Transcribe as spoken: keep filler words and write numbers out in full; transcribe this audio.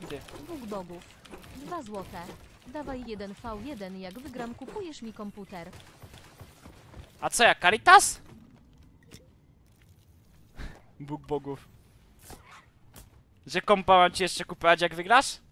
Ty. Bóg bogów. Dwa złote. Dawaj jeden V jeden, jak wygram, kupujesz mi komputer. A co ja, Caritas? Bóg bogów. Że kompa mam ci jeszcze kupować, jak wygrasz?